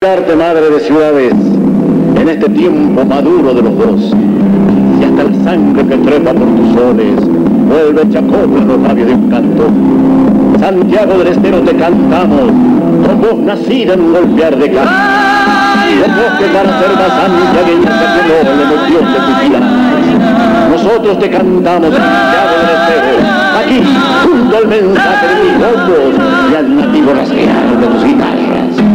cantarte, madre de ciudades, en este tiempo maduro de los dos. Y hasta la sangre que trepa por tus soles vuelve chacota en los labios de un canto. Santiago del Estero te cantamos, con voz nacida en un golpear de canto. Con voz que para ser más santiagueña se apeló la emoción de tu vida. Nosotros te cantamos, Santiago del Estero, aquí, junto al mensaje de mis votos y al nativo rasguear de tus guitarras.